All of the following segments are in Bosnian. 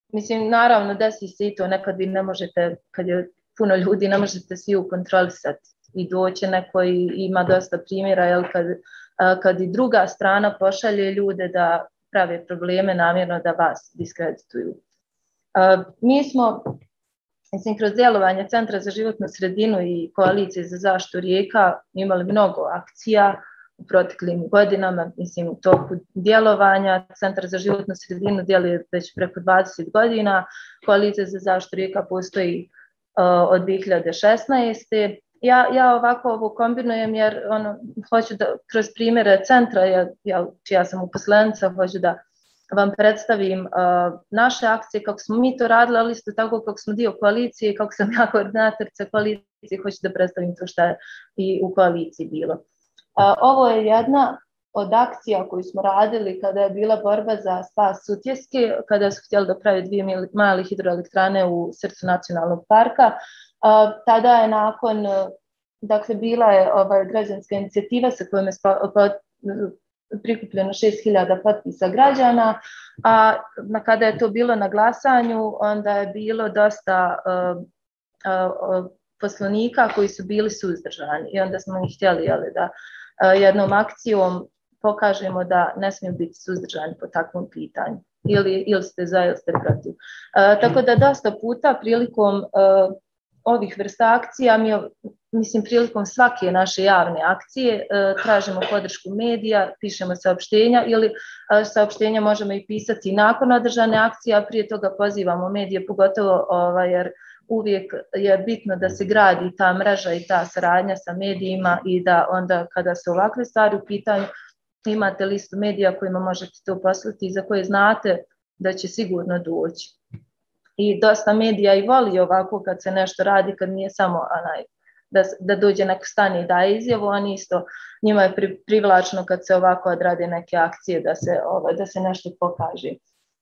mislim, naravno desi se i to, nekad vi ne možete, kad je puno ljudi, ne možete svi ukontrolisati i doći neko i ima dosta primjera, jel, kad i druga strana pošalje ljude da prave probleme namjerno da vas diskredituju. Mi smo, mislim, kroz djelovanje Centra za životnu sredinu i Koalicije za zaštitu rijeka imali mnogo akcija u proteklim godinama, mislim, u toku djelovanja. Centar za životnu sredinu djeluje već preko 20 godina, Koalicija za zaštitu rijeka postoji od 2016. Ja ovako ovo kombinujem jer hoću da kroz primjere centra, čija sam uposlenica, hoću da vam predstavim naše akcije, kako smo mi to radili, ali isto tako kako smo dio koalicije, kako sam ja koordinatorica koalicije, hoću da predstavim to što je i u koaliciji bilo. Ovo je jedna od akcija koju smo radili kada je bila borba za spas Sutjeske, kada su htjeli da pravi 2 male hidroelektrane u srcu nacionalnog parka. Tada je nakon, dakle, bila je građanska inicijativa sa kojom je prikupljeno 6.000 potpisa građana, a kada je to bilo na glasanju, onda je bilo dosta poslanika koji su bili suzdržani i onda smo ih htjeli da jednom akcijom pokažemo da ne smiju biti suzdržani po takvom pitanju. Ili ste za ili ste protiv. Tako da dosta puta prilikom ovih vrsta akcija, mislim prilikom svake naše javne akcije tražimo podršku medija, pišemo saopštenja ili saopštenja možemo i pisati nakon održane akcije, a prije toga pozivamo medije, pogotovo jer uvijek je bitno da se gradi ta mreža i ta saradnja sa medijima i da onda kada se ovakve stvari u pitanju imate listu medija kojima možete to poslati i za koje znate da će sigurno doći. I dosta medija i voli ovako kad se nešto radi, kad nije samo da dođe neko stane i daje izjavu, oni isto, njima je privlačno kad se ovako odrade neke akcije da se nešto pokaže.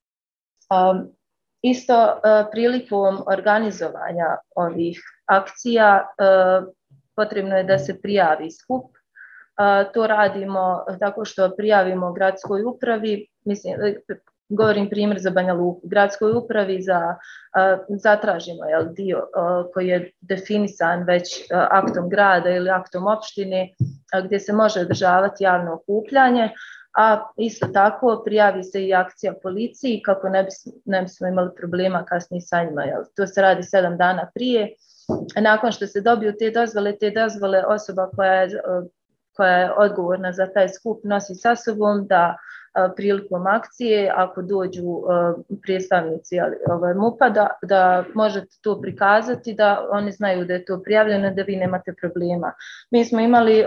Isto prilikom organizovanja ovih akcija potrebno je da se prijavi skup. To radimo tako što prijavimo gradskoj upravi, mislim, govorim primjer za Banja Luku, gradskoj upravi zatražimo dio koji je definisan već aktom grada ili aktom opštine gdje se može održavati javno okupljanje, a isto tako prijavi se i akcija policiji kako ne bismo imali problema kasnije sa njima. To se radi 7 dana prije. Nakon što se dobiju te dozvole osoba koja je odgovorna za taj skup nosi sa sobom da prilikom akcije, ako dođu predstavnici MUP-a, da možete to prikazati, da oni znaju da je to prijavljeno, da vi nemate problema. Mi smo imali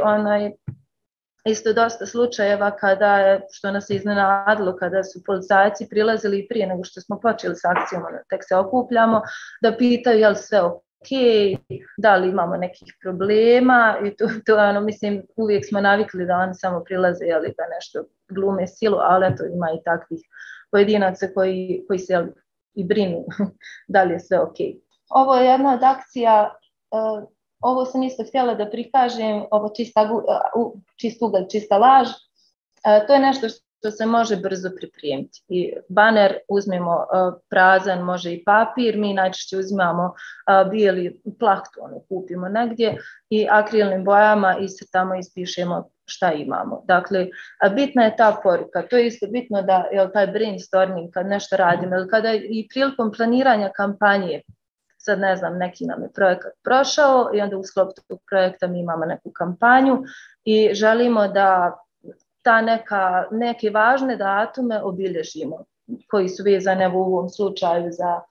isto dosta slučajeva što nas je iznenadilo, kada su policajci prilazili prije nego što smo počeli s akcijom, tek se okupljamo, da pitaju je li sve ok, da li imamo nekih problema i to mislim, uvijek smo navikli da oni samo prilaze da nešto glume silu, ali eto ima i takvih pojedinaca koji se i brinu da li je sve ok. Ovo je jedna od akcija, ovo sam isto htjela da prikažem, ovo čist ugalj, čista laž, to je nešto što se može brzo pripremiti. I baner uzmemo prazan, može i papir, mi najčešće uzimamo bijeli plahton, kupimo negdje i akrilnim bojama iscrtamo i ispišemo šta imamo. Dakle, bitna je ta poruka, to je isto bitno da taj brainstorming kad nešto radimo, ili kada i prilikom planiranja kampanje, sad ne znam, neki nam je projekat prošao i onda u sklopu tog projekta mi imamo neku kampanju i želimo da neke važne datume obilježimo, koji su vezane u ovom slučaju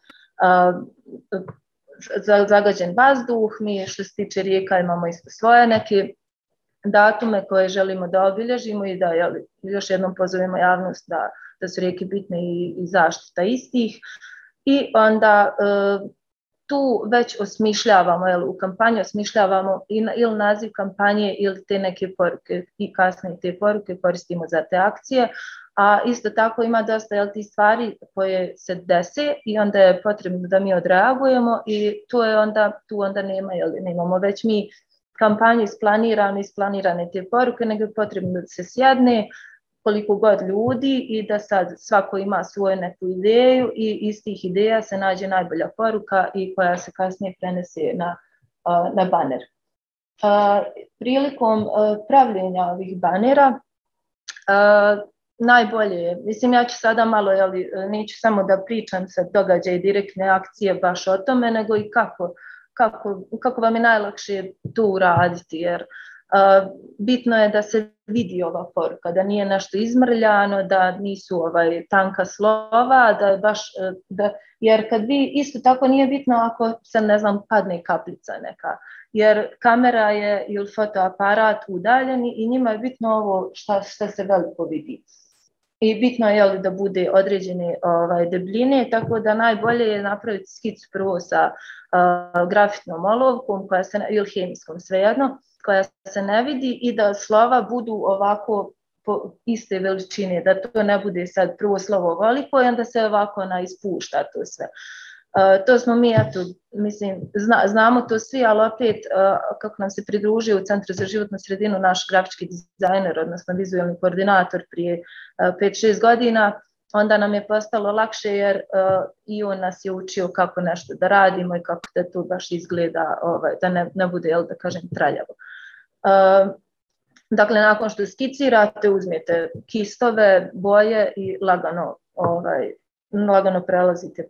za zagađen vazduh. Mi što se tiče rijeka imamo isto svoje neke datume koje želimo da obilježimo i da još jednom pozovemo javnost da su rijeke bitne i zaštita istih. I onda tu već osmišljavamo, u kampanji osmišljavamo ili naziv kampanje ili te neke poruke i kasnije te poruke koristimo za te akcije, a isto tako ima dosta tih stvari koje se dese i onda je potrebno da mi odreagujemo i tu onda nemamo već mi kampanju isplanirane te poruke, nego je potrebno da se sjedne, koliko god ljudi i da sad svako ima svoju neku ideju i iz tih ideja se nađe najbolja poruka i koja se kasnije prenese na baner. Prilikom pravljenja ovih banera najbolje je, mislim ja ću sada malo, neću samo da pričam sad događaje direktne akcije baš o tome, nego i kako vam je najlakše to uraditi, jer bitno je da se vidi ova poruka, da nije nešto izmrljano, da nisu tanka slova, da je baš, jer kad vi isto tako nije bitno ako se ne znam padne kapljica neka, jer kamera je ili fotoaparat udaljeni i njima je bitno ovo šta se veliko vidi. I bitno je da bude određene debljine, tako da najbolje je napraviti skicu prvo sa grafitnom olovkom ili hemijskom, svejedno, koja se ne vidi i da slova budu ovako po iste veličine, da to ne bude sad prvo slovo ovoliko i onda se ovako ispušta to sve. To smo mi, mislim, znamo to svi, ali opet kako nam se pridružio u Centru za životnu sredinu naš grafički dizajner, odnosno vizualni koordinator prije 5-6 godina, onda nam je postalo lakše jer i on nas je učio kako nešto da radimo i kako da to baš izgleda, da ne bude, da kažem, traljavo. Dakle, nakon što skicirate, uzmete kistove, boje i lagano prelazite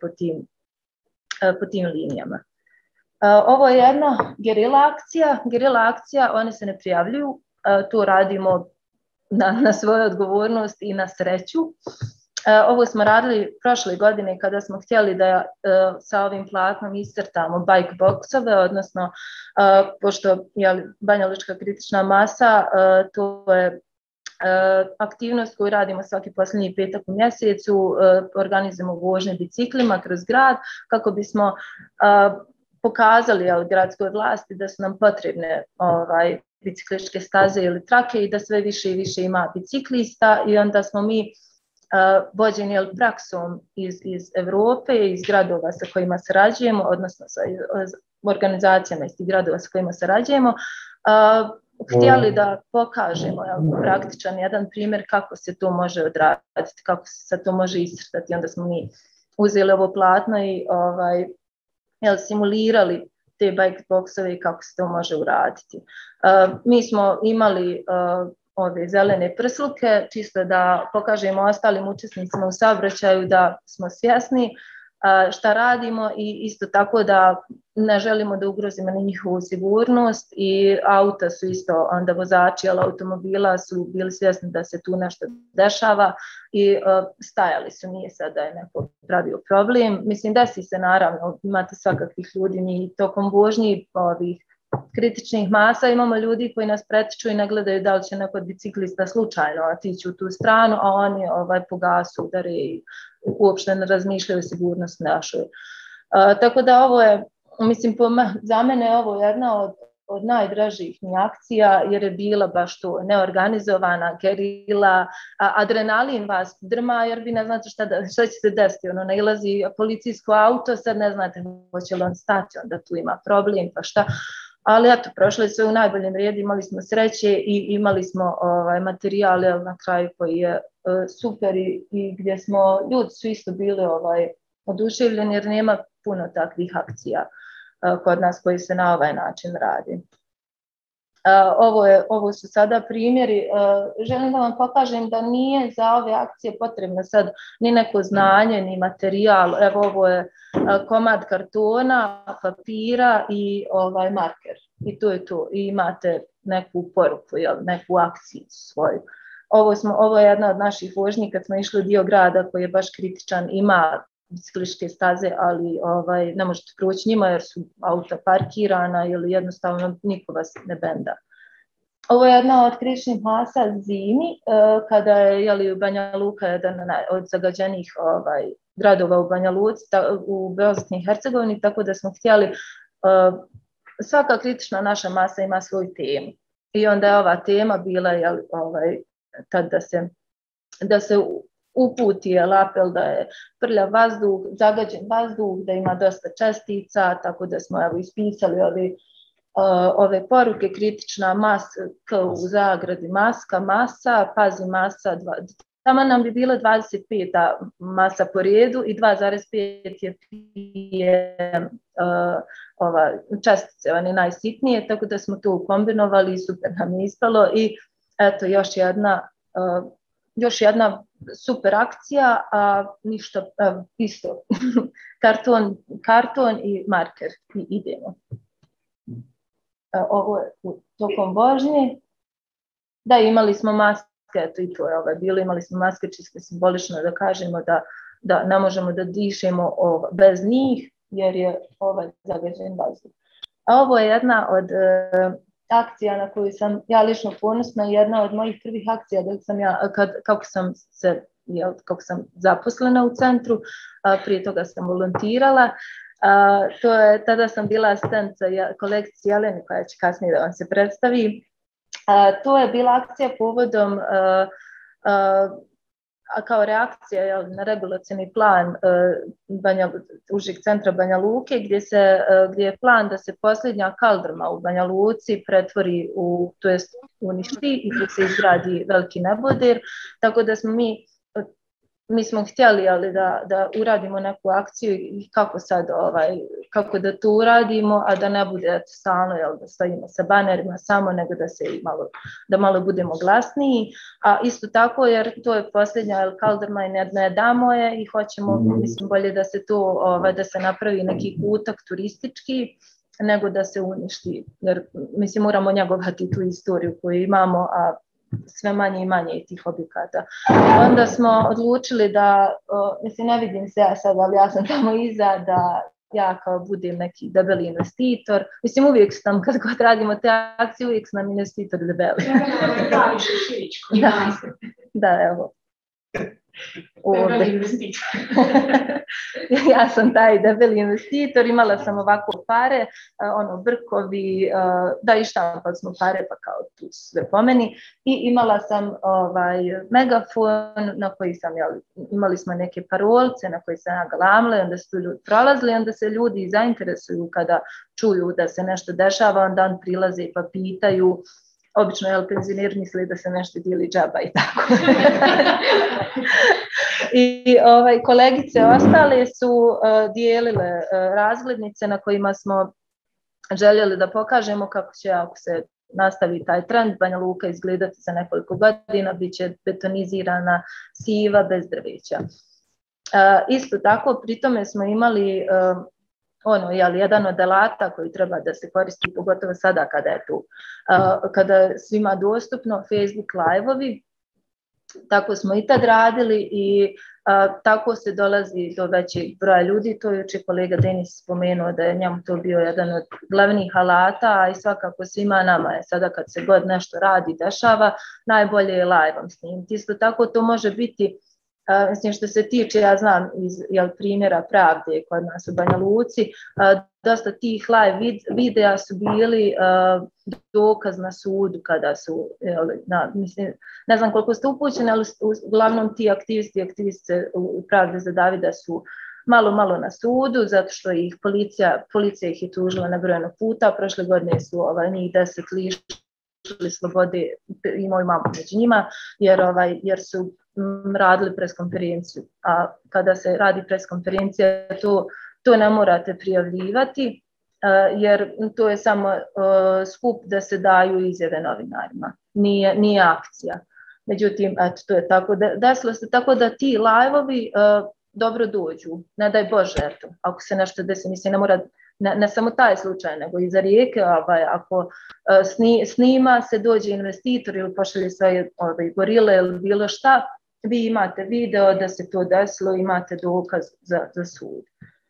po tim linijama. Ovo je jedna gerila akcija, one se ne prijavljuju, to radimo na svoju odgovornost i na sreću. Ovo smo radili prošle godine kada smo htjeli da sa ovim platnom iscrtamo bike boxove, odnosno pošto je Banja Lučka kritična masa, to je aktivnost koju radimo svaki posljednji petak u mjesecu, organizujemo vožnje biciklima kroz grad kako bismo pokazali gradskoj vlasti da su nam potrebne biciklističke staze ili trake i da sve više i više ima biciklista i onda smo mi vođeni praksom iz Evrope, iz gradova sa kojima sarađujemo, odnosno sa organizacijama iz tih gradova sa kojima sarađujemo, htjeli da pokažemo praktičan jedan primjer kako se to može odraditi, kako se to može iscrtati. Onda smo mi uzeli ovo platno i simulirali te bike boxove i kako se to može uraditi. Mi smo imali ove zelene prsluke, čisto da pokažemo ostalim učesnicima u saobraćaju da smo svjesni šta radimo i isto tako da ne želimo da ugrozimo ni njihovu sigurnost i auta su isto, onda vozači automobila su bili svjesni da se tu nešto dešava i stajali su, nije sad da je neko pravio problem. Mislim, desi se naravno, imate svakakvih ljudi, mi tokom vožnji ovih kritičnih masa imamo ljudi koji nas pretiču i ne gledaju da li će neko od biciklista slučajno otići u tu stranu, a oni po gasu udare i uopšte ne razmišljaju o sigurnosti našoj. Tako da ovo je, mislim, za mene je ovo jedna od najdražih mi akcija jer je bila baš to neorganizovana gerila, adrenalin vas drma jer vi ne znate šta će se desiti, nailazi policijsko auto, sad ne znate hoće li on stati, onda tu ima problem pa šta. Ali eto, prošlo je sve u najboljem redu, imali smo sreće i imali smo materijal na kraju koji je super i gdje smo, ljudi su isto bili oduševljeni jer nema puno takvih akcija kod nas koji se na ovaj način radi. Ovo su sada primjeri. Želim da vam pokažem da nije za ove akcije potrebno sad ni neko znanje, ni materijal. Evo, ovo je komad kartona, papira i marker. I to je to. I imate neku poruku, neku akciju svoju. Ovo je jedna od naših vožnji kad smo išli u dio grada koji je baš kritičan, ima biciklističke staze, ali ne možete proći njima jer su auta parkirana ili jednostavno niko vas ne benda. Ovo je jedna od kritičnih masa zimi, kada je Banja Luka jedan od zagađenih gradova u Banja Luci, u Bosni i Herzegovini, tako da smo htjeli, svaka kritična naša masa ima svoju temu. I onda je ova tema bila tad da se uputi apel da je prljav vazduh, zagađen vazduh, da ima dosta čestica, tako da smo ispisali ove poruke, kritična masa, u zagradi maska, masa, pazi masa, tamo nam bi bilo 25 masa po redu i 2,5 je ova čestice, one najsitnije, tako da smo to kombinovali i super nam je ispalo i eto još jedna super akcija, a ništa isto, karton i marker i idemo. Ovo je tokom vožnje. Da, imali smo maske, eto i to je bilo, imali smo maske čisto simbolično da kažemo da ne možemo da dišemo bez njih jer je zagađen vazduh. A ovo je jedna od akcija na koju sam ja lično ponosna, jedna od mojih prvih akcija da sam kako sam zaposlena u centru, prije toga sam volontirala. Tada sam bila asistentica kolegici Jeleni koja će kasnije da vam se predstavi. To je bila akcija povodom kao reakcija na regulacioni plan užeg centra Banja Luke gdje je plan da se posljednja kaldrma u Banja Luci pretvori to jest uništi i da se izgradi veliki neboder, tako da smo mi smo htjeli da uradimo neku akciju i kako da to uradimo, a da ne bude stalno da stojimo sa banerima samo, nego da malo budemo glasniji. A isto tako, jer to je posljednja kaldrma i ne damo je i hoćemo, mislim, bolje da se da se napravi neki kutak turistički, nego da se uništi. Jer, mislim, moramo njegovati tu istoriju koju imamo, a sve manje i manje tih objekata. Onda smo odlučili da, mislim, ne vidim se ja sad, ali ja sam tamo iza, da ja kao budem neki debeli investitor. Mislim, uvijek sam, kad god radimo te akcije, uvijek sam investitor debeli. Da, evo. Ja sam taj debeli investitor, imala sam ovako pare, brkovi, da i štampali smo pare, pa kao tu sve po meni, i imala sam megafon na koji sam, imali smo neke parolce na koje sam ja galamila, onda su ljudi prolazili, onda se ljudi zainteresuju kada čuju da se nešto dešava, onda on prilaze pa pitaju. Obično penzioneri misle da se nešto dijeli džaba i tako. I kolegice ostale su dijelile razglednice na kojima smo željeli da pokažemo kako će, ako se nastavi taj trend, Banja Luka izgledati za nekoliko godina, bit će betonizirana, siva, bez drveća. Isto tako, pri tome smo imali jedan od alata koji treba da se koristi, pogotovo sada kada je tu, kada svima dostupno, Facebook live-ovi. Tako smo i tad radili i tako se dolazi do većeg broja ljudi. To je jučer kolega Denis spomenuo da je njemu to bio jedan od glavnih alata, a i svakako svima nama je sada kad se god nešto radi, dešava, najbolje je live-om snimiti. Isto tako to može biti, mislim, što se tiče, ja znam iz primjera pravde kod nas u Banja Luci, dosta tih live videa su bili dokaz na sudu kada su, mislim, ne znam koliko ste upućeni, ali uglavnom ti aktivisti u pravde za Davida su malo na sudu, zato što ih policija ih je tužila nebrojeno puta. Prošle godine su njih 10 lišili slobode, i moju mamu među njima, jer su radili preskonferenciju. A kada se radi preskonferencija, to ne morate prijavljivati, jer to je samo skup da se daju izjave novinarima. Nije akcija. Međutim, eto, to je tako. Desilo se tako da ti live-ovi dobro dođu. Ne daj Bože, eto, ako se nešto desi, mislim, ne mora, ne samo taj slučaj, nego i za Rijeke, ako snima se, dođe investitor ili pošalje svoje gorile ili bilo šta, vi imate video da se to desilo, imate dokaz za sud.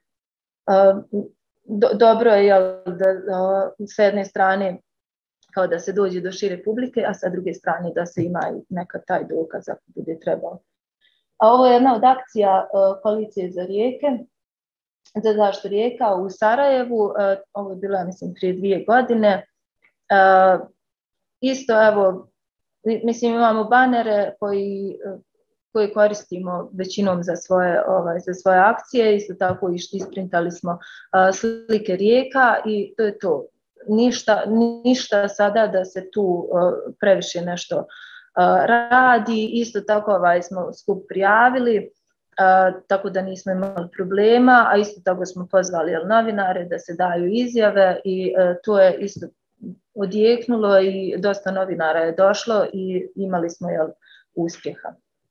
Dobro je da s jedne strane kao da se dođe do šire publike, a sa druge strane da se ima i neka taj dokaz ako bude trebao. A ovo je jedna od akcija koalicije za rijeke, za zaštitu rijeka u Sarajevu. Ovo je bilo, mislim, prije 2 godine. Isto, evo, mislim, imamo banere koji koristimo većinom za svoje akcije. Isto tako isprintali smo slike rijeka i to je to. ništa sada da se tu previše nešto radi. Isto tako smo skup prijavili, tako da nismo imali problema, a isto tako smo pozvali novinare da se daju izjave i to je isto odjeknulo i dosta novinara je došlo i imali smo uspjeha.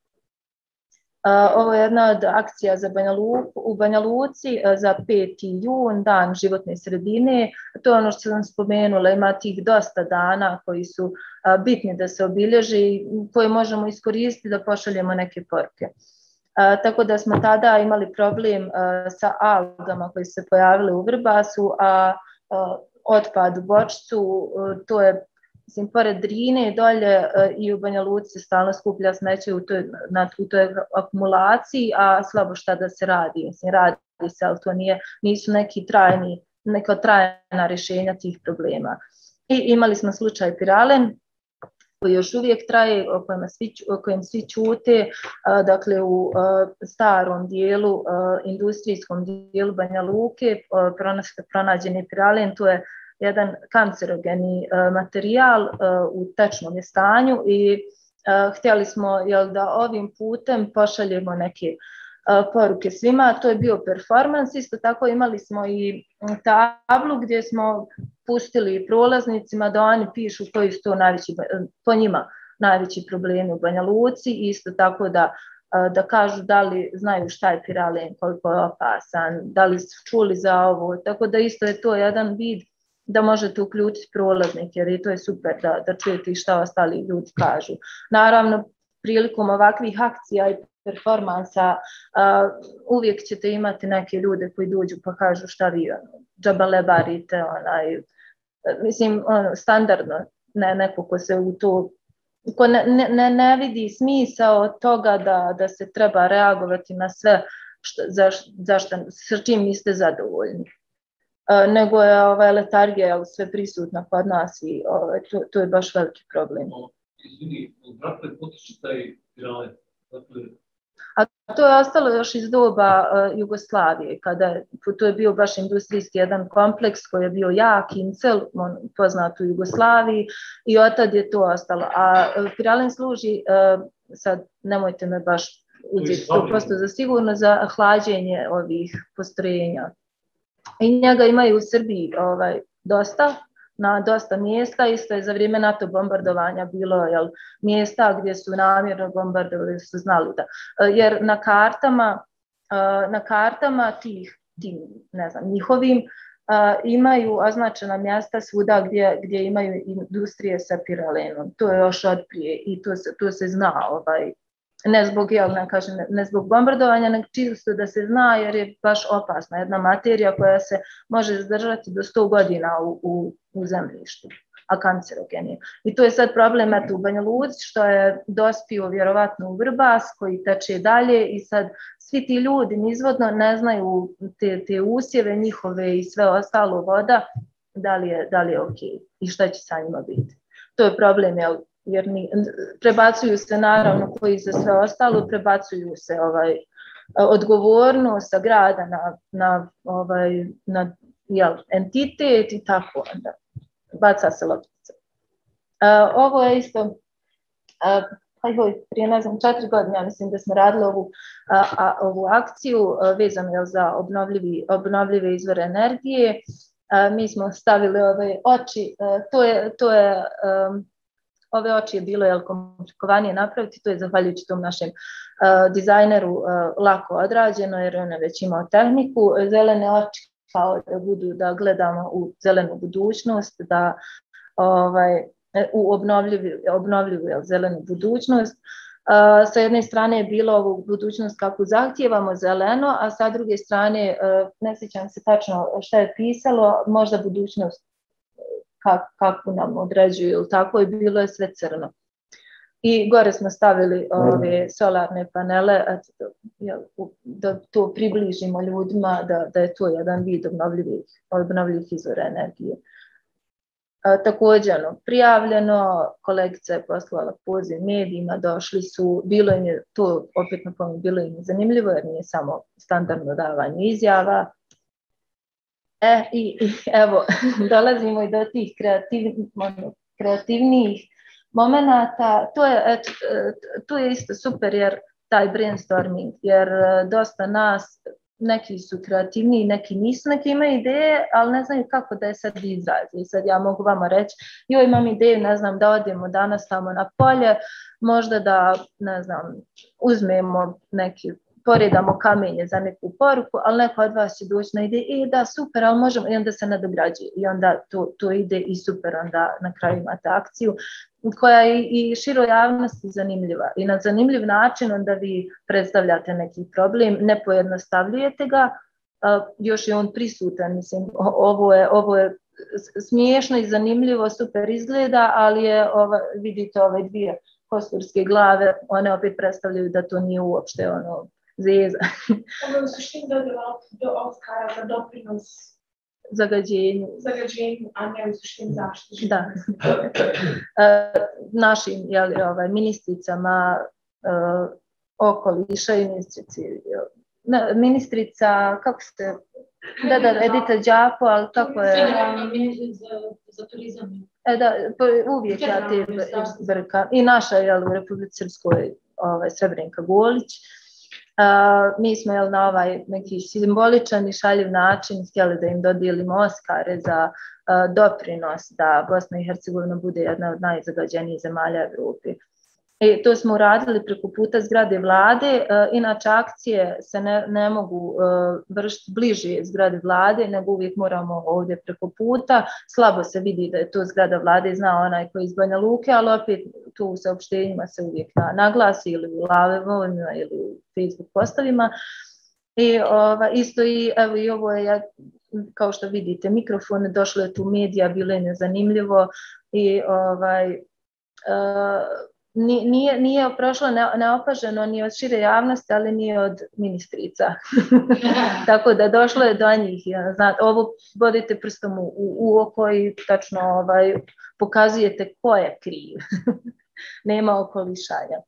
Ovo je jedna od akcija u Banja Luci za 5. jun, dan životne sredine. To je ono što sam spomenula, ima tih dosta dana koji su bitni da se obilježi i koje možemo iskoristiti da pošaljemo neke poruke. Tako da smo tada imali problem sa algama koji se pojavile u Vrbasu, a otpad u Bočicu, to je pored Drine dolje i u Banja Luci se stalno skuplja smeće u toj akumulaciji, a slabo šta da se radi. Radi se, ali to nisu neka trajna rješenja tih problema. I imali smo slučaj Piralen, koji još uvijek traje, o kojem svi ćute. Dakle, u starom dijelu, industrijskom dijelu Banja Luke, pronađen je piralen. To je jedan kancerogeni materijal u tečnom stanju i htjeli smo da ovim putem pošaljemo neke poruke svima. To je bio performans. Isto tako imali smo i tablu gdje smo pustili prolaznicima da oni pišu koji su to po njima najveći problemi u Banja Luci. Isto tako da kažu da li znaju šta je piralen, koliko je opasan, da li su čuli za ovo. Tako da isto je to jedan vid da možete uključiti prolaznike, jer to je super da čujete šta ostali ljudi kažu. Naravno, prilikom ovakvih akcija i performansa uvijek ćete imati neke ljude koji dođu pa kažu šta vi džabalebarite, mislim, standardno, neko ko se u to, ko ne vidi smisao toga da se treba reagovati na sve sa čim niste zadovoljni. Nego je letargija sve prisutna kod nas i to je baš veliki problem. Izvini, odakle potiče taj piralen? A to je ostalo još iz doba Jugoslavije, to je bio baš industrijski jedan kompleks koji je bio jak, Incel, poznat u Jugoslaviji, i od tad je to ostalo. A piralen služi, sad nemojte me baš uzeti 100% za sigurno, za hlađenje ovih postrojenja. I njega imaju u Srbiji dosta, na dosta mjesta. Isto je za vrijeme NATO bombardovanja bilo mjesta gdje su namjerno bombardovali, su znali da. Jer na kartama ne znam, njihovim imaju označena mjesta svuda gdje imaju industrije sa piralenom. To je još od prije i to se zna. Ne zbog bombardovanja, nego čisto da se zna, jer je baš opasna jedna materija koja se može zadržati do 100 godina u zemljištu, a kancerogen je. I to je sad problem u Banja Luci, što je dospio vjerovatno u Vrbas koji teče dalje i sad svi ti ljudi nizvodno ne znaju te usjeve njihove i sve ostalo voda, da li je ok i šta će sa njima biti. To je problem, jer prebacuju se naravno koji za sve ostalo, prebacuju se odgovornost sa grada na entitet i tako onda. Baca se loptica. Ovo je isto, prije 4 godine, ja mislim da smo radili ovu akciju vezano za obnovljive izvore energije. Mi smo stavili ove oči, ove oči je bilo komplikovanije napraviti, to je zahvaljujući tom našem dizajneru lako odrađeno, jer on je već imao tehniku. Zelene oči kao da gledamo u zelenu budućnost, u obnovljivu zelenu budućnost. Sa jedne strane je bilo ovu budućnost kako zahtijevamo zeleno, a sa druge strane, ne sjećam se tačno šta je pisalo, možda budućnost kako nam određuju ili tako, i bilo je sve crno. I gore smo stavili ove solarne panele da to približimo ljudima, da je to jedan vid obnovljivih izvora energije. Također prijavljeno, kolegica je poslala poziv medijima, došli su, bilo im je to, opet napominjem, bilo im je zanimljivo jer nije samo standardno davanje izjava. I evo, dolazimo i do tih kreativnijih momenata. Tu je isto super jer taj brainstorming, jer dosta nas, neki su kreativniji, neki nisu, neki imaju ideje, ali ne znaju kako da je sad izrazi. Sad ja mogu vama reći, joj, imam ideju, ne znam, da odemo danas tamo na polje, možda da, ne znam, uzmemo neki, poredamo kamenje za neku poruku, ali neko od vas će doći na ideju, da, super, ali možemo, i onda se nadograđuje, i onda to ide i super, onda na kraju imate akciju koja je i široj javnosti zanimljiva. I na zanimljiv način onda vi predstavljate neki problem, ne pojednostavljujete ga, još je on prisutan, mislim, ovo je smiješno i zanimljivo, super izgleda, ali vidite ove dvije kosturske glave, one opet predstavljaju da to nije uopšte zeza. Ovo je u suštini do Oscara za doprinos zagađenju, a ne u suštini zaštiti. Da. Našim ministricama okoliša i ministrica, kako se, Edita Đapo, ali kako je... Za turizam. Da, uvijek ja te brkam. I naša u Republici Srpskoj Srebrenika Golić. Mi smo na ovaj neki simboličan i šaljiv način htjeli da im dodijelimo Oskare za doprinos da Bosna i Hercegovina bude jedna od najzagađenijih zemalja Evrope. I to smo uradili preko puta zgrade vlade, inače akcije se ne mogu vršiti bliže zgrade vlade, nego uvijek moramo ovdje preko puta. Slabo se vidi da je to zgrada vlade, zna onaj koji iz Banja Luke, ali opet tu u saopštenjima se uvijek naglasi ili u live-ovima ili u Facebook postovima. I isto i ovo je, kao što vidite, mikrofon, došlo je tu medija, bilo je nezanimljivo i nije prošlo neopaženo ni od šire javnosti, ali ni od ministrica. Tako da došlo je do njih. Znate, ovo bodite prstom u oko i tačno pokazujete ko je kriv. Nema okolišanja.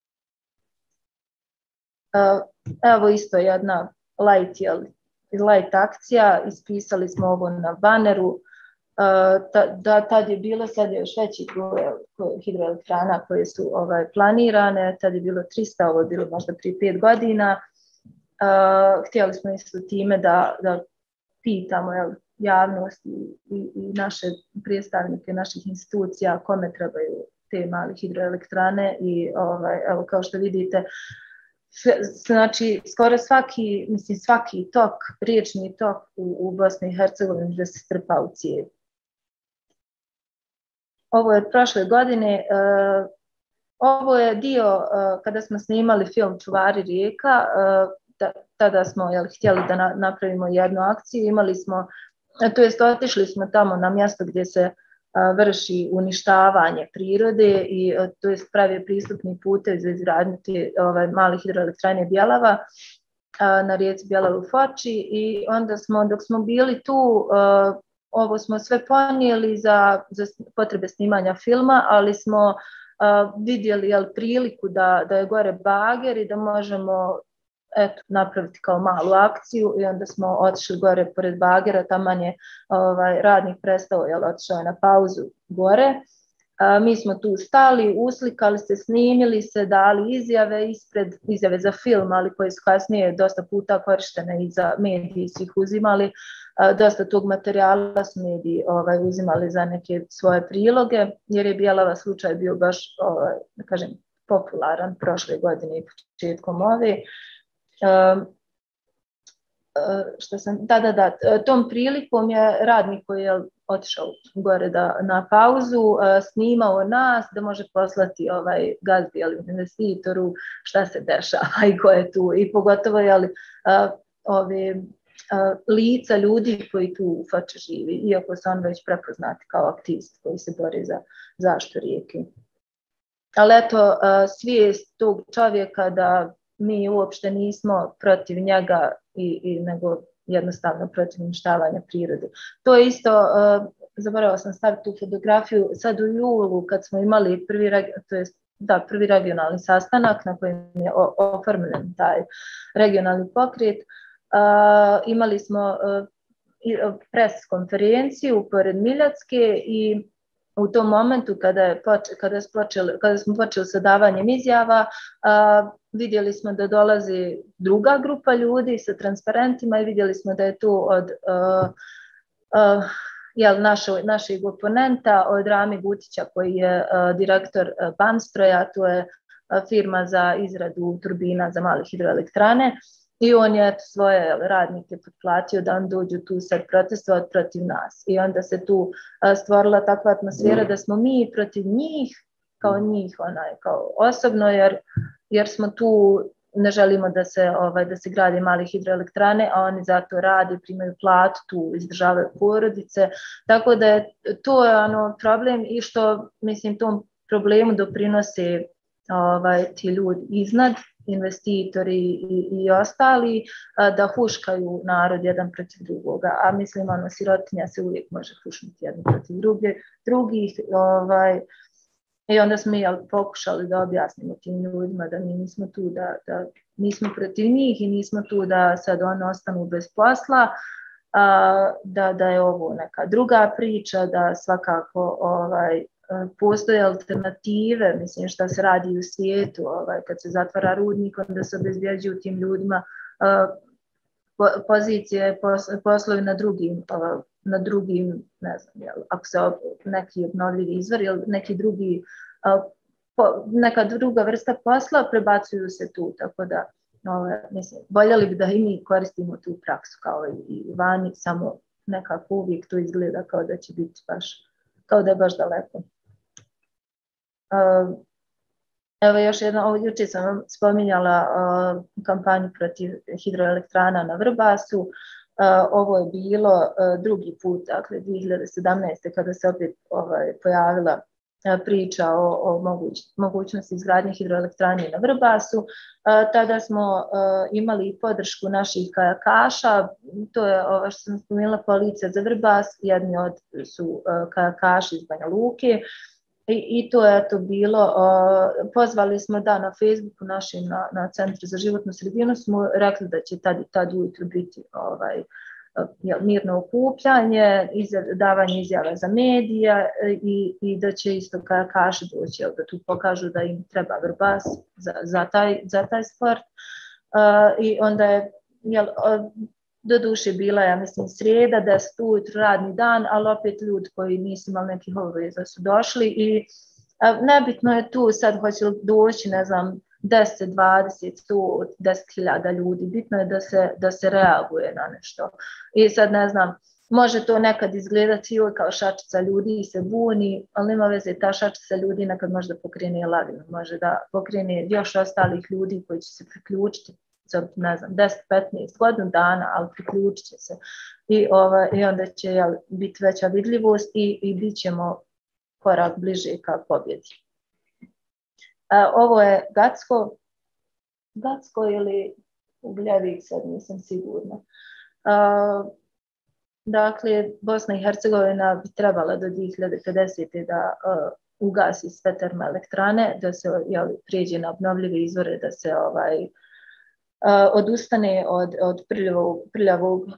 Evo isto jedna light akcija. Ispisali smo ovo na baneru. Tad je bilo, sad je još veći broj hidroelektrana koje su planirane, tad je bilo 300, ovo je bilo možda prije 5 godina. Htjeli smo isto time da pitamo javnost i naše predstavnike naših institucija kome trebaju te male hidroelektrane i evo kao što vidite, znači skoro svaki tok, riječni tok u Bosni i Hercegovini da se strpa u cijev. Ovo je od prošle godine, ovo je dio kada smo snimali film Čuvari rijeka, tada smo htjeli da napravimo jednu akciju, imali smo, otišli smo tamo na mjesto gdje se vrši uništavanje prirode i to je pravi pristupni putev za izgradnju malih hidroelektrane Bjelava na rijeci Bjelavu Foči i onda dok smo bili tu, ovo smo sve ponijeli za potrebe snimanja filma, ali smo vidjeli priliku da je gore bager i da možemo napraviti kao malu akciju i onda smo otišli gore pored bagera, taman je radnik prestao, otišao je na pauzu gore. Mi smo tu stali, uslikali se, snimili se, dali izjave za film, ali koje su kasnije dosta puta korištene i za mediji su ih uzimali. Dosta tog materijala su mediji uzimali za neke svoje priloge, jer je Bjelava slučaj bio baš, da kažem, popularan prošle godine i početkom ove. Tom prilikom je radnik koji je otišao gore na pauzu, snimao nas da može poslati gazdi investitoru šta se dešava i ko je tu i pogotovo lica ljudi koji tu u Foči živi, iako su on već prepoznati kao aktivist koji se bori za zaštitu rijeke. Ali eto, svijest tog čovjeka da mi uopšte nismo protiv njega nego jednostavno protiv uništavanja prirode. To je isto, zaboravila sam staviti tu fotografiju, sad u julu kad smo imali prvi regionalni sastanak na kojem je oformljen taj regionalni pokret, imali smo pres konferenciju pored Miljacke i u tom momentu kada smo počeli sa davanjem izjava, vidjeli smo da dolazi druga grupa ljudi sa transparentima i vidjeli smo da je tu od našeg oponenta, od Rami Gutića koji je direktor Banstroja, to je firma za izradu turbina za male hidroelektrane. I on je svoje radnike potplatio da on dođu tu sad protestovati protiv nas. I onda se tu stvorila takva atmosfera da smo mi protiv njih, kao osobno, jer smo tu, ne želimo da se grade male hidroelektrane, a oni zato rade, primaju platu, tu izdržavaju porodice. Tako da je to problem i što, mislim, tom problemu doprinose ti ljudi iznad, investitori i ostali, da huškaju narod jedan protiv drugoga. A mislim, sirotinja se uvijek može hušnuti jedan protiv drugih. I onda smo pokušali da objasnimo tim ljudima da mi nismo tu, da nismo protiv njih i nismo tu da sad oni ostanu bez posla, da je ovo neka druga priča, da svakako postoje alternative, mislim, što se radi u svijetu, kad se zatvara rudnik, onda se obezbjeđuju tim ljudima pozicije, poslovi na drugim, ne znam, ako se neki obnovljivi izvor ili neka druga vrsta posla, prebacuju se tu, tako da, mislim, voljeli bi da i mi koristimo tu praksu kao i vani, samo nekako uvijek to izgleda kao da će biti kao da je baš daleko. Evo još jedno, jučer sam vam spominjala kampanju protiv hidroelektrana na Vrbasu. Ovo je bilo drugi put, dakle 2017. kada se opet pojavila priča o mogućnosti izgradnje hidroelektrane na Vrbasu. Tada smo imali podršku naših kajakaša, to je ovo što sam spomenula, policija za Vrbas, jedni su kajakaši iz Banja Luke. I to je to bilo, pozvali smo na Facebooku našim, na Centru za životnu sredinu, smo rekli da će tad ujutro biti mirno okupljanje, davanje izjava za medija i da će isto kajakaši doći, da tu pokažu da im treba Vrbas za taj sport. I onda je, doduše bila, ja mislim, srijeda, 10 ujutro, radni dan, ali opet ljudi koji nisu imali nekih obaveza su došli i nebitno je tu sad hoće li doći, ne znam, 10, 20, 100, 10.000 ljudi. Bitno je da se reaguje na nešto. I sad, ne znam, može to nekad izgledati kao šačica ljudi se buni, ali nema veze, ta šačica ljudi nekad može da pokrene lavinu, može da pokrene još ostalih ljudi koji će se priključiti za, ne znam, 10-15 godinu dana, ali priključit će se. I onda će biti veća vidljivost i bit ćemo korak bliže ka pobjedi. Ovo je Gacko ili Ugljevik, sad nisam sigurna. Dakle, Bosna i Herzegovina bi trebala do 2050. da ugasi sve termoelektrane, da se prijeđe na obnovljive izvore, da se odustane od prljavog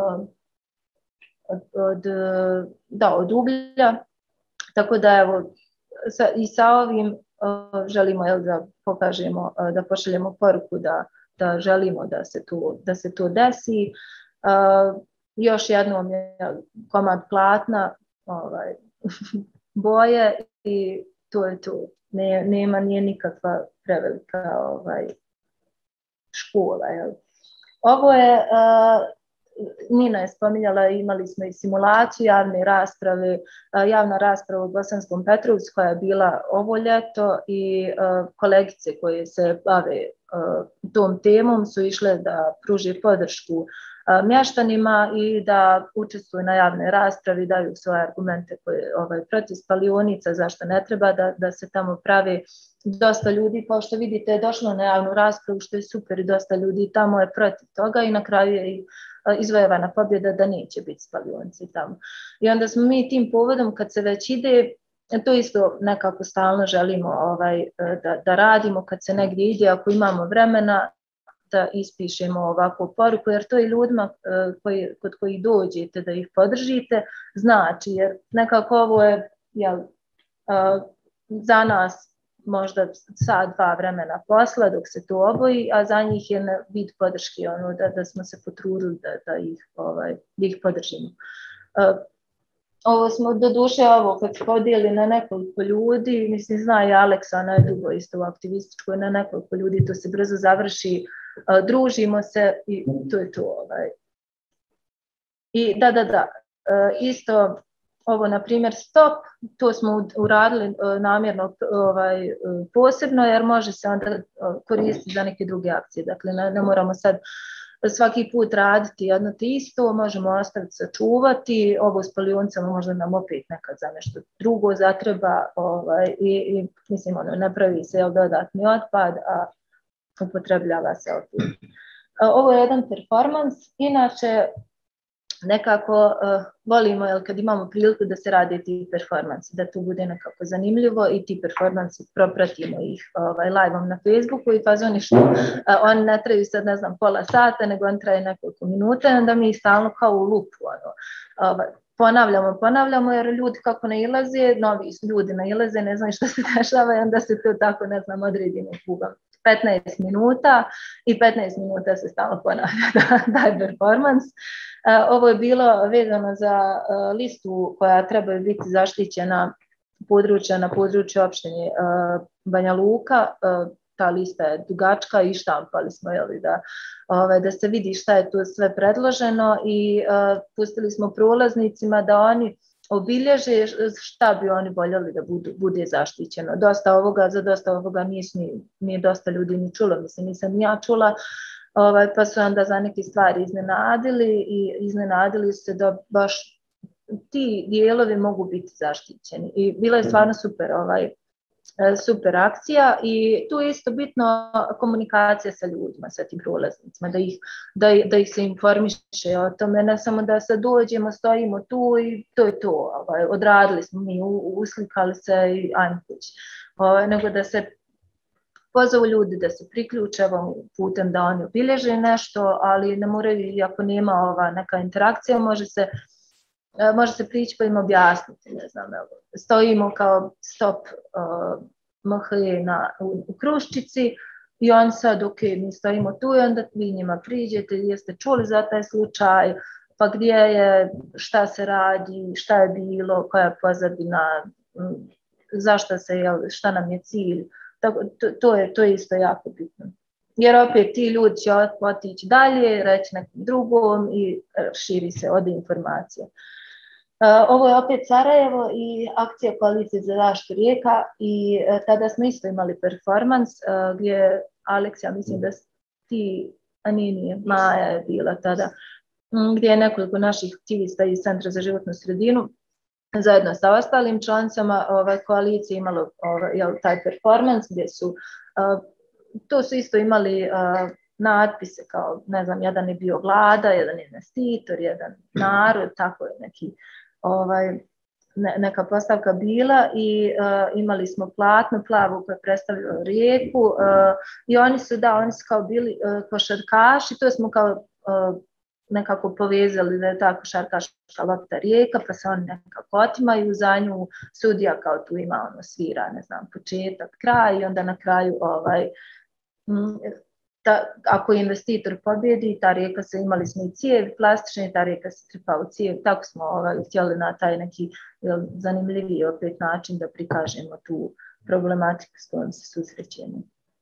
od uglja. Tako da evo, i sa ovim želimo da pokažemo, da pošaljemo poruku da želimo da se to desi. Još jednom je komad platna, boje i to je to. Nije nikakva prevelika škola. Ovo je, Nina je spominjala, imali smo i simulaciju javne rasprave, javna rasprava u Bosanskom Petrovcu koja je bila ovo ljeto i kolegice koje se bave tom temom su išle da pruže podršku mještanima i da učestvuju na javnoj raspravi, daju svoje argumente protiv spalionica, zašto ne treba da se tamo pravi. Dosta ljudi, kao što vidite, je došlo na javnu raspravu, što je super, i dosta ljudi tamo je protiv toga i na kraju je izvojevana pobjeda da neće biti spalionici tamo. I onda smo mi tim povodom, kad se već ide, to isto nekako stalno želimo da radimo, kad se negdje ide, ako imamo vremena, da ispišemo ovakvu poruku, jer to i ljudima kod kojih dođete da ih podržite znači, jer nekako ovo je za nas možda sat, 2 vremena posla dok se to oboji, a za njih je vid podrške da smo se potrudili da ih podržimo. Ovo smo doduše kad podijeli na nekoliko ljudi, mislim zna i Aleksa najdugo isto u aktivističkoj, na nekoliko ljudi to se brzo završi, družimo se i to je to. I da, isto ovo na primjer stop, to smo uradili namjerno posebno jer može se onda koristiti za neke druge akcije, dakle ne moramo sad svaki put raditi jedno te isto, možemo ostaviti sačuvati, ovo s palionicama možda nam opet nekad za nešto drugo zatreba i mislim napravi se dodatni otpad, a upotrebljava se opet. Ovo je jedan performans, inače nekako volimo kad imamo priliku da se rade ti performansi, da to bude nekako zanimljivo i ti performansi propratimo ih live-om na Facebooku i fazoni što oni ne traju sad ne znam pola sata, nego on traje nekoliko minuta i onda mi stalno kao u lupu ponavljamo jer ljudi kako nailaze, novi ljudi nailaze, ne znam što se dešava i onda se to tako ne znam odredimo kugom. 15 minuta i 15 minuta se stalno ponavlja taj performans. Ovo je bilo vezano za listu koja treba biti zaštićena područja na području opštine Banja Luka. Ta lista je dugačka i štampali smo da se vidi šta je tu sve predloženo i pustili smo prolaznicima da oni obilježe šta bi oni voljeli da bude zaštićeno. Za dosta ovoga nije dosta ljudi ni čulo, mislim nisam ja čula, pa su onda za neke stvari iznenadili se da baš ti dijelovi mogu biti zaštićeni. I bila je stvarno super akcija i tu je isto bitno komunikacija sa ljudima, sa tim prolaznicima, da ih se informiše o tome, ne samo da sad dođemo, stojimo tu i to je to, odradili smo mi, uslikali se i ajmo kući, nego da se pozovu ljudi da se priključe putem da oni obilježe nešto, ali ne moraju, ako nema neka interakcija, može se prići pa im objasniti, ne znam, stojimo kao stop u Kruščici i on sad, ok, mi stojimo tu i onda vi njima priđete, jeste čuli za taj slučaj, pa gdje je, šta se radi, šta je bilo, koja je pozadina, zašto se, šta nam je cilj, to je isto jako bitno. Jer opet ti ljudi će otići dalje, reći nekom drugom i širi se od informacije. Ovo je opet Sarajevo i akcija Koalicije za zaštitu rijeka i tada smo isto imali performans gdje Aleks, ja mislim da ti, a nije, Maja je bila tada, gdje je nekoliko naših aktivista iz Centra za životnu sredinu zajedno sa ostalim članicama koalicije imalo taj performans gdje to su isto imali natpise kao, ne znam, jedan je bio vlada, jedan je investitor, jedan narod, tako je neka postavka bila i imali smo platno plavu koja predstavljala rijeku i oni su kao bili košarkaši, to smo kao nekako povezali da je ta košarkaška lopta rijeka, pa se oni nekako otimaju za nju, sudija kao tu ima svira, ne znam, početak, kraj i onda na kraju ako investitor pobjedi, ta rijeka se imali smo i cijev plastične, ta rijeka se trpa u cijev, tako smo htjeli na taj neki zanimljiviji opet način da prikažemo tu problematiku s kojom se susrećemo.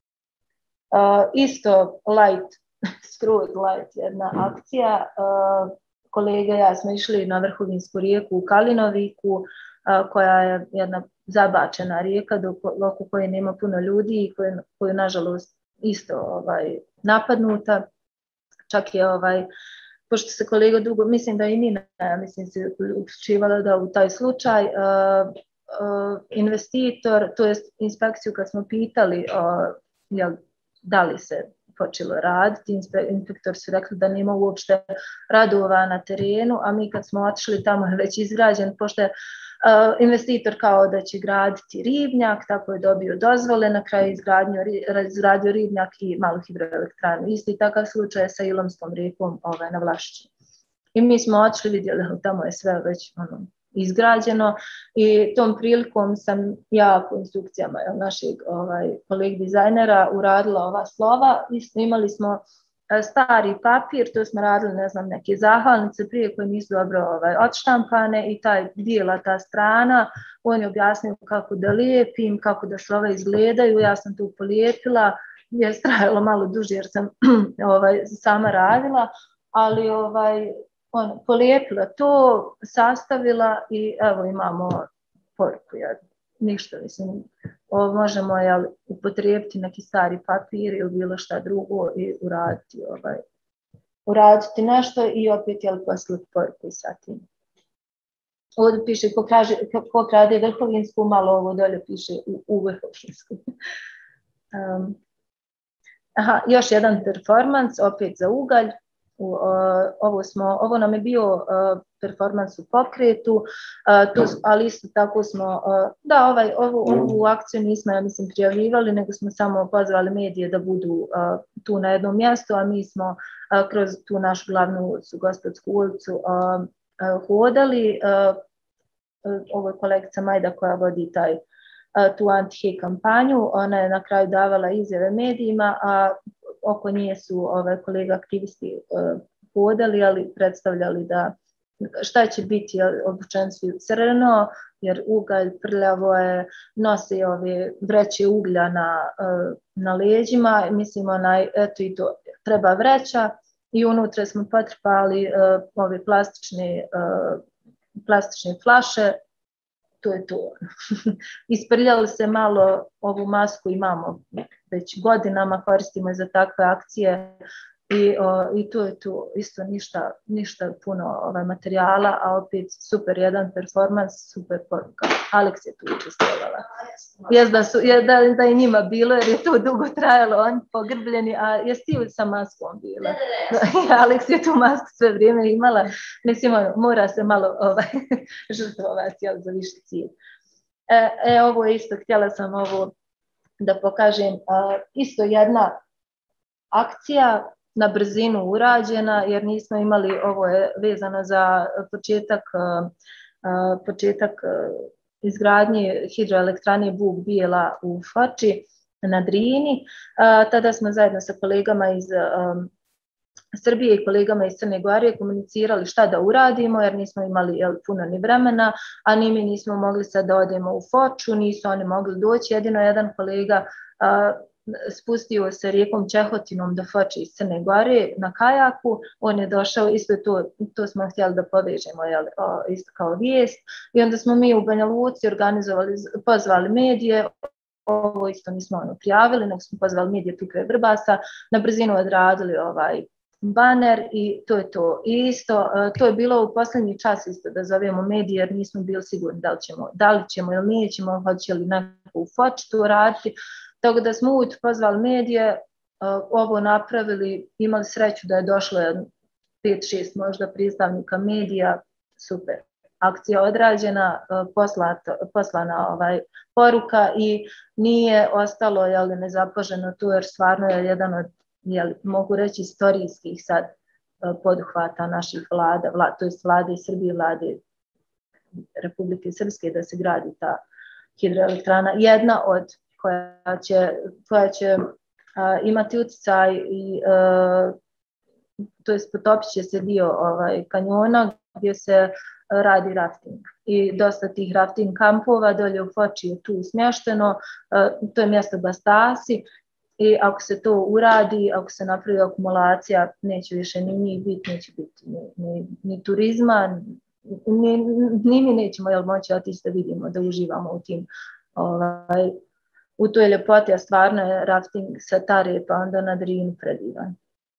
Isto skroz light jedna akcija, kolega i ja smo išli na Vrhovinsku rijeku u Kalinoviku, koja je jedna zabačena rijeka oko koje nema puno ljudi i koju nažalost isto napadnuta. Čak je pošto se kolega dugo, mislim da i Nina, mislim se uključivala da u taj slučaj investitor, to je inspekciju kad smo pitali da li se počelo raditi, inspektor su rekli da nema uopšte radova na terenu, a mi kad smo otišli tamo je već izgrađen, pošto je Investitor kao da će graditi ribnjak, tako je dobio dozvole, na kraju izgradio ribnjak i malu hidroelektranu. Isti takav slučaj sa Ilomskom rijekom na Vlašći. I mi smo otišli, vidjeli, tamo je sve već izgrađeno i tom prilikom sam ja po instrukcijama našeg kolega dizajnera uradila ova slova. Imali smo stari papir, to smo radili, ne znam, neke zahvalnice prije koje nisu dobro odštampane i ta strana, on je objasnio kako da lijepim, kako da slova izgledaju, ja sam tu polijepila, je trajalo malo duže jer sam sama radila, ali polijepila to, sastavila i evo imamo poruku. Ništa, mislim, možemo upotrijebiti neki stari papir ili bilo šta drugo i uraditi nešto i opet poslati poruku sa tim. Ovdje piše ko krade vrhovinsku, malo ovo dolje piše u vrhovinsku. Još jedan performans, opet za ugalj. Ovo nam je bio performans u pokretu, ali isto tako smo, ovu akciju nismo, ja mislim, prijavljivali, nego smo samo pozvali medije da budu tu na jednom mjestu, a mi smo kroz tu našu glavnu ulicu, Gospodsku ulicu, hodali. Ovo je kolegica Majda koja vodi tu anti-hate kampanju, ona je na kraju davala izjave medijima, a oko nje su kolega aktivisti hodali, ali predstavljali da šta će biti, obučeni su crno, jer ugalj prljavo je, nose ove vreće uglja na leđima, mislim eto i to treba vreća i unutra smo potrpali ove plastične flaše. To je to. Isprljali se malo, ovu masku imamo već godinama, koristimo za takve akcije i to je to. Isto ništa puno materijala, a opet super jedan performans, super poruka. Alex je tu učestvovala. Da je njima bilo jer je to dugo trajalo, oni pogrbljeni, a jesi ti sa maskom bila? Alex je tu masku sve vrijeme imala, mislim mora se malo žrtvovati za više cilj. Ovo je isto, htjela sam ovo da pokažem, isto jedna akcija na brzinu urađena, jer nismo imali, ovo je vezano za početak izgradnje hidroelektrane Bug Bijela u Foči na Drini. Tada smo zajedno sa kolegama iz Srbije i kolegama iz Crne Gore komunicirali šta da uradimo, jer nismo imali puno ni vremena, a ni mi nismo mogli sad da odemo u Foču, nisu oni mogli doći, jedino jedan kolega spustio se rijekom Čehotinom do Foče iz Crne Gore na kajaku, on je došao, isto to smo htjeli da povežemo isto kao vijest, i onda smo mi u Banja Luci pozvali medije, ovo isto nismo prijavili, nego smo pozvali medije tu kraj Vrbasa, na brzinu odradili baner i to je to. I isto, to je bilo u posljednji čas isto da zovemo medije, jer nismo bili sigurni da li ćemo ili nećemo, hoće li neko u Foči to raditi. Tako da smo uvijek pozvali medije, ovo napravili, imali sreću da je došlo 5-6 možda predstavnika medija, super. Akcija odrađena, poslana poruka i nije ostalo nezapaženo tu, jer stvarno je jedan od, mogu reći, istorijskih sad poduhvata naših vlada, to je vlade Srbije, vlade Republike Srpske, da se gradi ta hidroelektrana. Jedna od koja će imati utjecaj i to je potopit će se dio kanjona gdje se radi rafting. I dosta tih rafting kampova dolje u Foči je tu smješteno, to je mjesto Bastasi i ako se to uradi, ako se napravi akumulacija, neće više ni njih biti, neće biti ni turizma, ni mi nećemo moći otići da vidimo, da uživamo u tim u toj ljepoti, a stvarno je rafting sa Tare pa onda na Drinu predivan.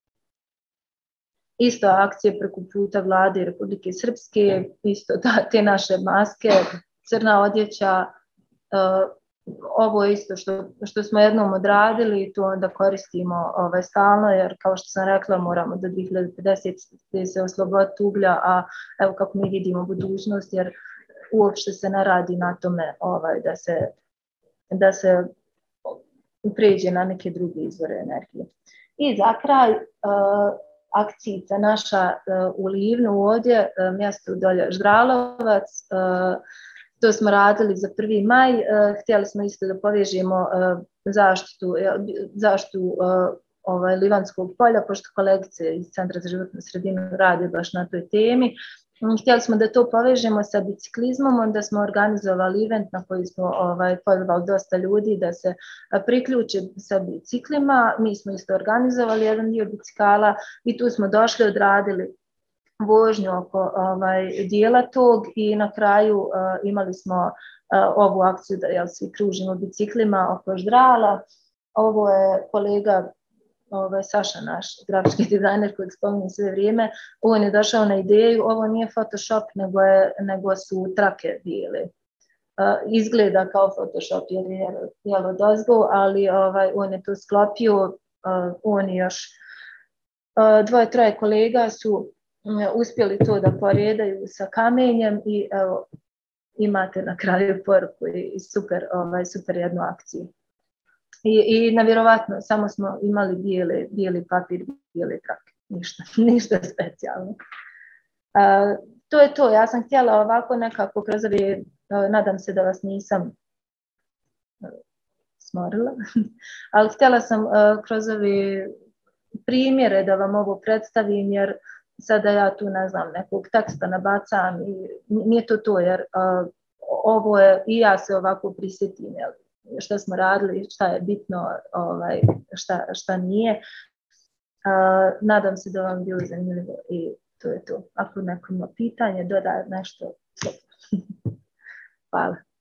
Isto akcije preko puta vlade Republike Srpske, isto te naše maske, crna odjeća, ovo je isto što smo jednom odradili i to onda koristimo stalno, jer kao što sam rekla moramo do 2050 se osloboditi uglja, a evo kako mi vidimo budućnost, jer uopšte se ne radi na tome da se pređe na neke druge izvore energije. I za kraj akcija naša u Livnu ovdje, mjesto dolje Ždralovac, to smo radili za 1. maj, htjeli smo isto da povežemo zaštitu Livanskog polja, pošto kolegice iz Centra za životnu sredinu rade baš na toj temi. Htjeli smo da to povežemo sa biciklizmom, onda smo organizovali event na koji smo pozvali dosta ljudi da se priključe sa biciklima. Mi smo isto organizovali jedan dio bicikala i tu smo došli, odradili vožnju oko dijela tog i na kraju imali smo ovu akciju da svi kružimo biciklima oko Ždrala. Ovo je kolega Saša, naš grafički dizajner kojeg spominjem sve vrijeme, on je došao na ideju, ovo nije Photoshop, nego su trake bile. Izgleda kao Photoshop jer je odozgo, ali on je to sklopio, on i još 2-3 kolega su uspjeli to da poredaju sa kamenjem i evo, imate na kraju poruku i super jednu akciju. I nevjerovatno, samo smo imali bijeli papir, bijeli trak, ništa specijalno. To je to, ja sam htjela ovako nekako kroz ove, nadam se da vas nisam smorila, ali htjela sam kroz ove primjere da vam ovo predstavim, jer sada ja tu ne znam nekog teksta nabacam i nije to jer ovo je i ja se ovako prisjetim, šta smo radili, šta je bitno, šta nije. Nadam se da vam bilo zanimljivo i to je to. Ako neko ima pitanje, dodaje nešto. Hvala.